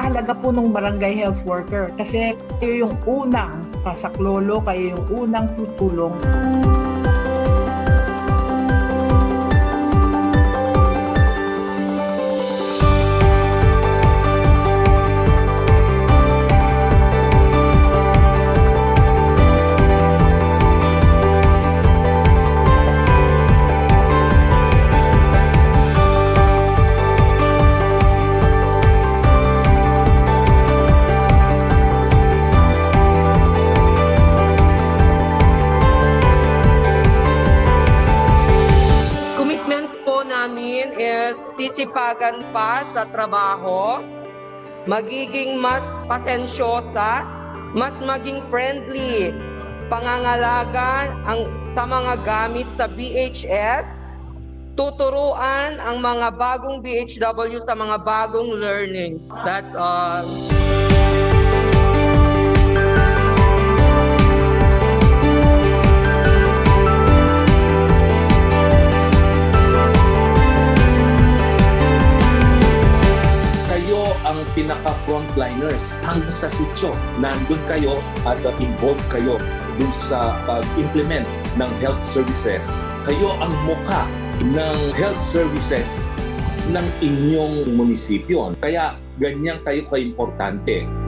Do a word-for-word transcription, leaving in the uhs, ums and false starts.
napakahalaga po ng barangay health worker kasi kayo yung unang kasaklolo, kayo yung unang tutulong. Namin is sisipagan pa sa trabaho, magiging mas pasensyosa, mas maging friendly, pangangalaga ang, sa mga gamit sa B H S, tuturuan ang mga bagong B H W sa mga bagong learnings. That's all. Ang pinaka-frontliners hanggang sa sityo. Nandun kayo at uh, involved kayo dun sa pag-implement ng health services. Kayo ang mukha ng health services ng inyong munisipyo. Kaya ganyan kayo ka-importante.